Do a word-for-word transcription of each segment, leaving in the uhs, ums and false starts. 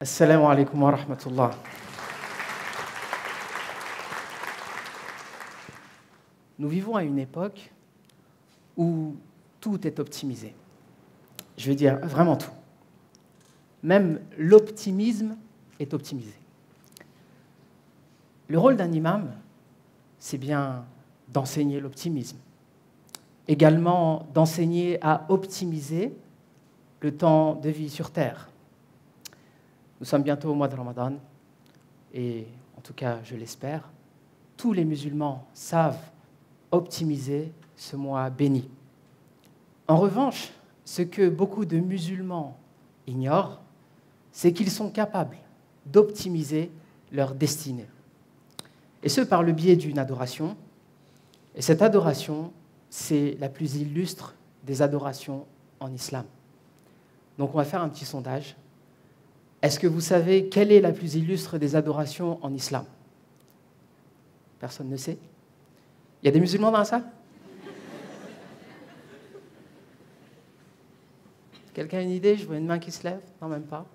Assalamu alaikum wa rahmatullah. Nous vivons à une époque où tout est optimisé. Je veux dire vraiment tout. Même l'optimisme est optimisé. Le rôle d'un imam, c'est bien d'enseigner l'optimisme. Également d'enseigner à optimiser le temps de vie sur Terre. Nous sommes bientôt au mois de Ramadan et, en tout cas, je l'espère, tous les musulmans savent optimiser ce mois béni. En revanche, ce que beaucoup de musulmans ignorent, c'est qu'ils sont capables d'optimiser leur destinée. Et ce, par le biais d'une adoration. Et cette adoration, c'est la plus illustre des adorations en islam. Donc on va faire un petit sondage. Est-ce que vous savez quelle est la plus illustre des adorations en islam? Personne ne sait? Il y a des musulmans dans la salle? Quelqu'un a une idée? Je vois une main qui se lève. Non, même pas.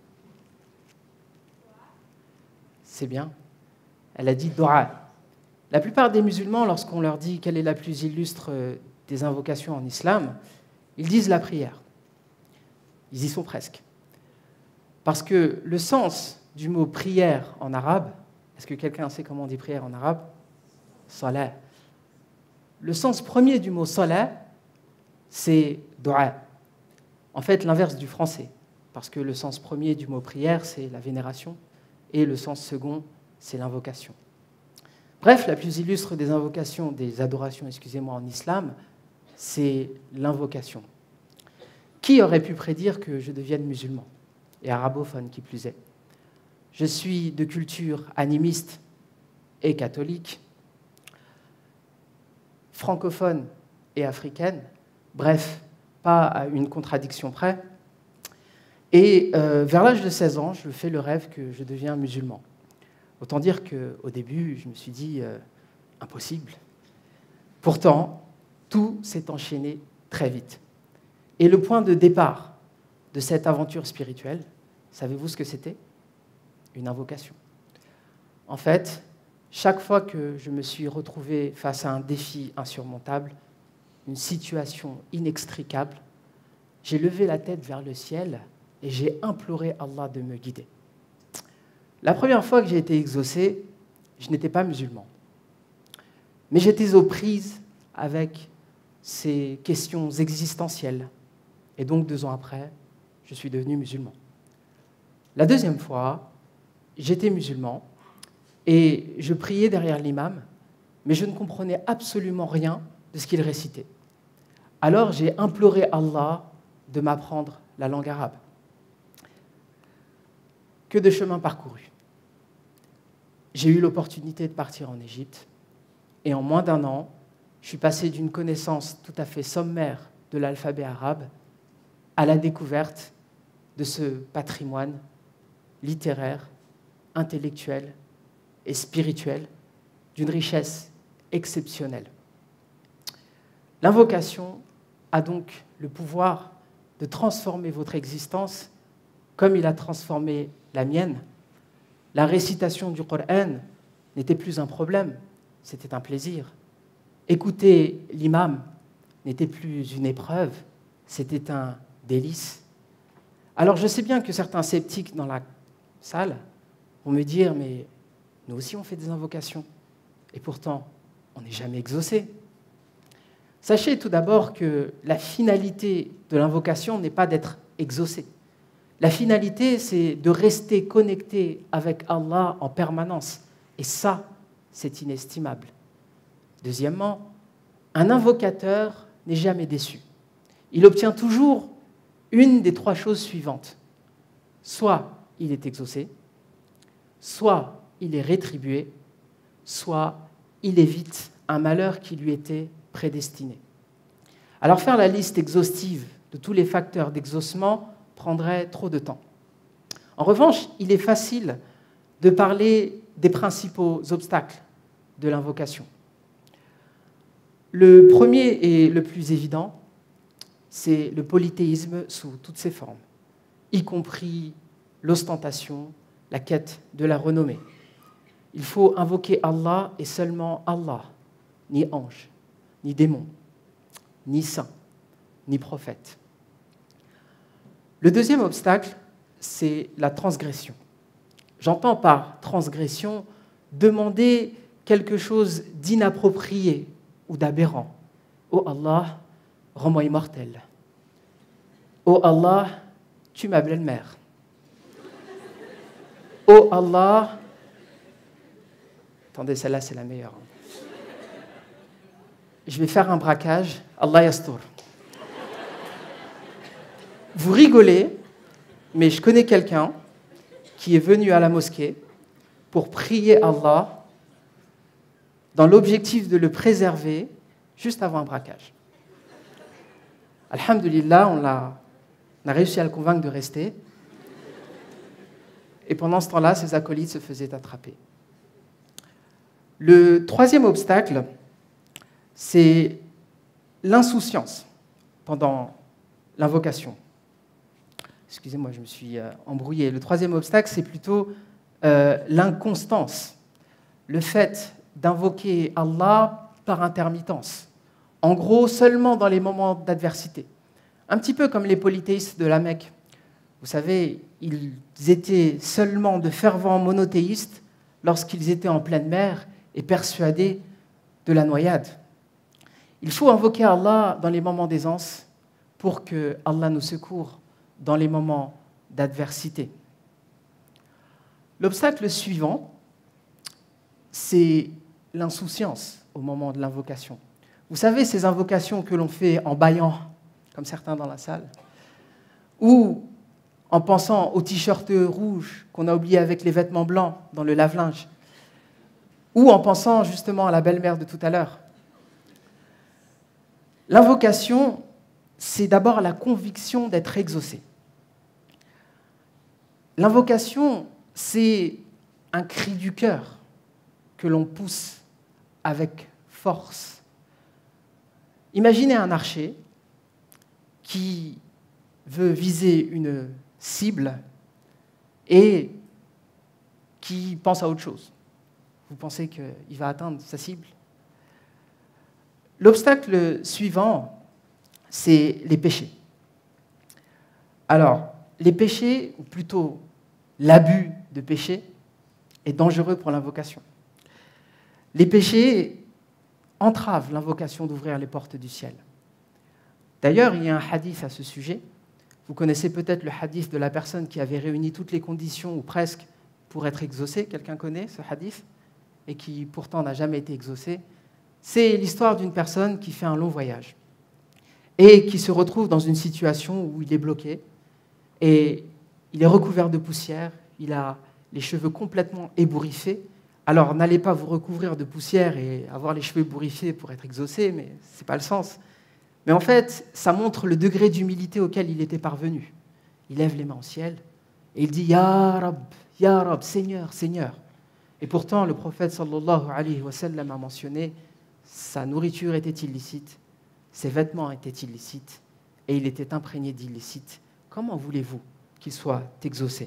C'est bien. Elle a dit dua. La plupart des musulmans, lorsqu'on leur dit quelle est la plus illustre des invocations en islam, ils disent la prière. Ils y sont presque. Parce que le sens du mot prière en arabe, est-ce que quelqu'un sait comment on dit prière en arabe? Salat. Le sens premier du mot salat, c'est dua. En fait, l'inverse du français. Parce que le sens premier du mot prière, c'est la vénération. Et le sens second, c'est l'invocation. Bref, la plus illustre des invocations, des adorations, excusez-moi, en islam, c'est l'invocation. Qui aurait pu prédire que je devienne musulman? Et arabophone qui plus est. Je suis de culture animiste et catholique, francophone et africaine, bref, pas à une contradiction près. Et euh, vers l'âge de seize ans, je fais le rêve que je deviens musulman. Autant dire qu'au début, je me suis dit, euh, impossible. Pourtant, tout s'est enchaîné très vite. Et le point de départ de cette aventure spirituelle, savez-vous ce que c'était? Une invocation. En fait, chaque fois que je me suis retrouvé face à un défi insurmontable, une situation inextricable, j'ai levé la tête vers le ciel et j'ai imploré Allah de me guider. La première fois que j'ai été exaucé, je n'étais pas musulman. Mais j'étais aux prises avec ces questions existentielles. Et donc, deux ans après, je suis devenu musulman. La deuxième fois, j'étais musulman et je priais derrière l'imam, mais je ne comprenais absolument rien de ce qu'il récitait. Alors, j'ai imploré Allah de m'apprendre la langue arabe. Que de chemin parcouru. J'ai eu l'opportunité de partir en Égypte et en moins d'un an, je suis passé d'une connaissance tout à fait sommaire de l'alphabet arabe à la découverte de ce patrimoine littéraire, intellectuel et spirituel d'une richesse exceptionnelle. L'invocation a donc le pouvoir de transformer votre existence comme il a transformé la mienne. La récitation du Coran n'était plus un problème, c'était un plaisir. Écouter l'imam n'était plus une épreuve, c'était un délice. Alors je sais bien que certains sceptiques dans la salle vont me dire « mais nous aussi on fait des invocations et pourtant on n'est jamais exaucé ». Sachez tout d'abord que la finalité de l'invocation n'est pas d'être exaucé. La finalité, c'est de rester connecté avec Allah en permanence. Et ça, c'est inestimable. Deuxièmement, un invocateur n'est jamais déçu. Il obtient toujours une des trois choses suivantes. Soit il est exaucé, soit il est rétribué, soit il évite un malheur qui lui était prédestiné. Alors faire la liste exhaustive de tous les facteurs d'exaucement prendrait trop de temps. En revanche, il est facile de parler des principaux obstacles de l'invocation. Le premier et le plus évident, c'est le polythéisme sous toutes ses formes, y compris l'ostentation, la quête de la renommée. Il faut invoquer Allah et seulement Allah, ni ange, ni démon, ni saint, ni prophète. Le deuxième obstacle, c'est la transgression. J'entends par transgression demander quelque chose d'inapproprié ou d'aberrant. Oh Allah, rends-moi immortel. Oh Allah, tue ma belle-mère. Oh Allah, attendez, celle-là c'est la meilleure. Je vais faire un braquage, Allah yastour. Vous rigolez, mais je connais quelqu'un qui est venu à la mosquée pour prier Allah dans l'objectif de le préserver juste avant un braquage. Alhamdulillah, on a, on a réussi à le convaincre de rester. Et pendant ce temps-là, ses acolytes se faisaient attraper. Le troisième obstacle, c'est l'insouciance pendant l'invocation. Excusez-moi, je me suis euh, embrouillé. Le troisième obstacle, c'est plutôt euh, l'inconstance. Le fait d'invoquer Allah par intermittence. En gros, seulement dans les moments d'adversité. Un petit peu comme les polythéistes de la Mecque. Vous savez, ils étaient seulement de fervents monothéistes lorsqu'ils étaient en pleine mer et persuadés de la noyade. Il faut invoquer Allah dans les moments d'aisance pour que Allah nous secoure dans les moments d'adversité. L'obstacle suivant, c'est l'insouciance au moment de l'invocation. Vous savez, ces invocations que l'on fait en bâillant, comme certains dans la salle, ou en pensant au t-shirt rouge qu'on a oublié avec les vêtements blancs dans le lave-linge, ou en pensant justement à la belle-mère de tout à l'heure. L'invocation, c'est d'abord la conviction d'être exaucé. L'invocation, c'est un cri du cœur que l'on pousse avec force. Imaginez un archer qui veut viser une cible et qui pense à autre chose. Vous pensez qu'il va atteindre sa cible? L'obstacle suivant, c'est les péchés. Alors, les péchés, ou plutôt l'abus de péché, est dangereux pour l'invocation. Les péchés entravent l'invocation d'ouvrir les portes du ciel. D'ailleurs, il y a un hadith à ce sujet. Vous connaissez peut-être le hadith de la personne qui avait réuni toutes les conditions, ou presque, pour être exaucée. Quelqu'un connaît ce hadith? Et qui pourtant n'a jamais été exaucé. C'est l'histoire d'une personne qui fait un long voyage et qui se retrouve dans une situation où il est bloqué et il est recouvert de poussière, il a les cheveux complètement ébouriffés. Alors, n'allez pas vous recouvrir de poussière et avoir les cheveux ébouriffés pour être exaucé, mais ce n'est pas le sens. Mais en fait, ça montre le degré d'humilité auquel il était parvenu. Il lève les mains au ciel et il dit « Ya Rab, Ya Rab, Seigneur, Seigneur ». Et pourtant, le prophète sallallahu alayhi wa sallam a mentionné sa nourriture était illicite, ses vêtements étaient illicites et il était imprégné d'illicite. Comment voulez-vous qu'il soit exaucé?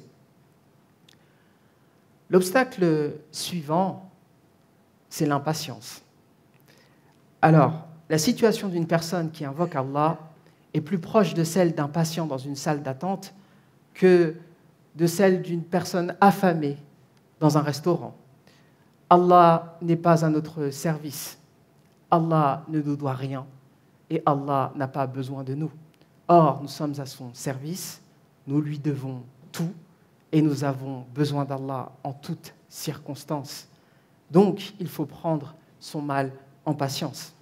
L'obstacle suivant, c'est l'impatience. Alors, la situation d'une personne qui invoque Allah est plus proche de celle d'un patient dans une salle d'attente que de celle d'une personne affamée dans un restaurant. Allah n'est pas à notre service. Allah ne nous doit rien et Allah n'a pas besoin de nous. Or, nous sommes à son service, nous lui devons tout et nous avons besoin d'Allah en toutes circonstances. Donc, il faut prendre son mal en patience.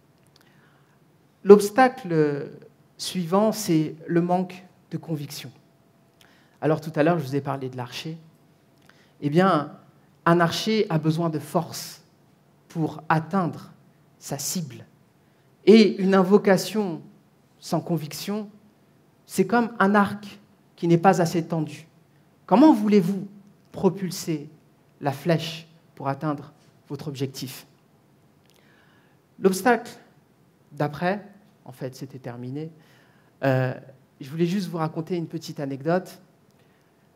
L'obstacle suivant, c'est le manque de conviction. Alors, tout à l'heure, je vous ai parlé de l'archer. Eh bien, un archer a besoin de force pour atteindre sa cible. Et une invocation sans conviction, c'est comme un arc qui n'est pas assez tendu. Comment voulez-vous propulser la flèche pour atteindre votre objectif? L'obstacle d'après, en fait, c'était terminé. Euh, je voulais juste vous raconter une petite anecdote.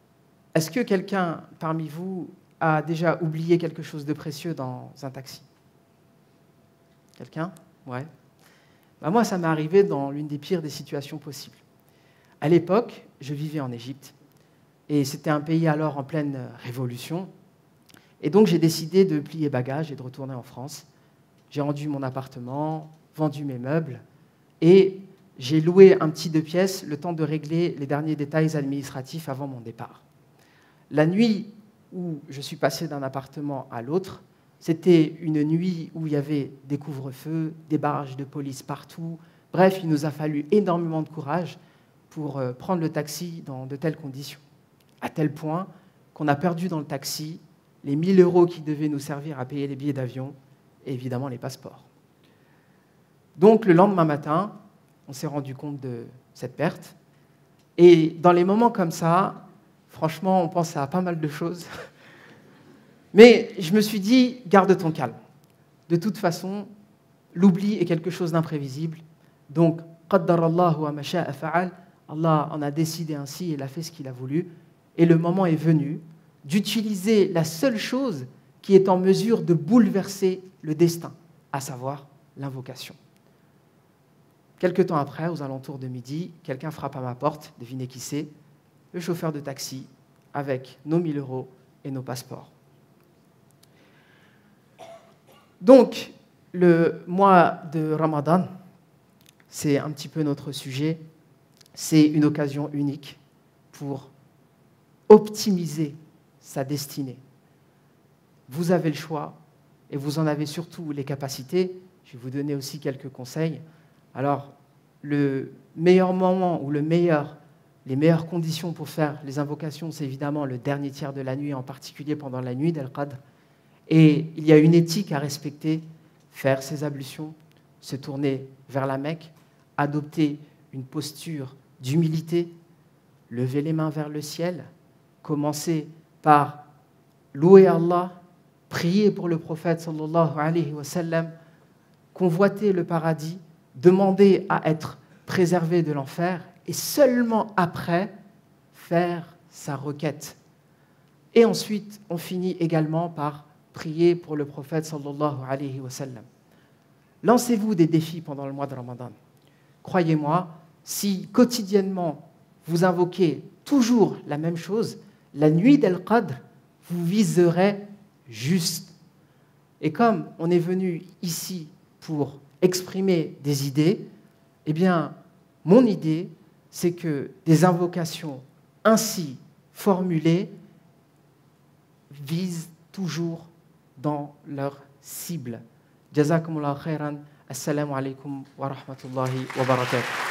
Est-ce que quelqu'un parmi vous a déjà oublié quelque chose de précieux dans un taxi? Quelqu'un? Ouais. Bah moi, ça m'est arrivé dans l'une des pires des situations possibles. À l'époque, je vivais en Égypte, et c'était un pays alors en pleine révolution. Et donc, j'ai décidé de plier bagages et de retourner en France. J'ai rendu mon appartement, vendu mes meubles, et j'ai loué un petit deux pièces le temps de régler les derniers détails administratifs avant mon départ. La nuit où je suis passé d'un appartement à l'autre, c'était une nuit où il y avait des couvre-feux, des barrages de police partout. Bref, il nous a fallu énormément de courage pour prendre le taxi dans de telles conditions. À tel point qu'on a perdu dans le taxi les mille euros qui devaient nous servir à payer les billets d'avion et évidemment les passeports. Donc le lendemain matin, on s'est rendu compte de cette perte. Et dans les moments comme ça, franchement, on pense à pas mal de choses. Mais je me suis dit, garde ton calme. De toute façon, l'oubli est quelque chose d'imprévisible. Donc, qaddarallahu wa ma sha'a fa'al, Allah en a décidé ainsi, il a fait ce qu'il a voulu. Et le moment est venu d'utiliser la seule chose qui est en mesure de bouleverser le destin, à savoir l'invocation. Quelque temps après, aux alentours de midi, quelqu'un frappe à ma porte, devinez qui c'est? Le chauffeur de taxi, avec nos mille euros et nos passeports. Donc, le mois de Ramadan, c'est un petit peu notre sujet, c'est une occasion unique pour optimiser sa destinée. Vous avez le choix et vous en avez surtout les capacités. Je vais vous donner aussi quelques conseils. Alors, le meilleur moment ou le meilleur, les meilleures conditions pour faire les invocations, c'est évidemment le dernier tiers de la nuit, en particulier pendant la nuit d'Al-Qadr. Et il y a une éthique à respecter, faire ses ablutions, se tourner vers la Mecque, adopter une posture d'humilité, lever les mains vers le ciel, commencer par louer Allah, prier pour le prophète sallallahu alayhi wa sallam, convoiter le paradis, demander à être préservé de l'enfer et seulement après faire sa requête. Et ensuite, on finit également par prier pour le prophète sallallahu alayhi wa sallam. Lancez-vous des défis pendant le mois de Ramadan. Croyez-moi, si quotidiennement vous invoquez toujours la même chose, la nuit d'Al-Qadr, vous viserez juste. Et comme on est venu ici pour exprimer des idées, eh bien, mon idée, c'est que des invocations ainsi formulées visent toujours dans leur cible. Jazakumullahu khairan. Assalamu alaikum wa rahmatullahi wa barakatuh.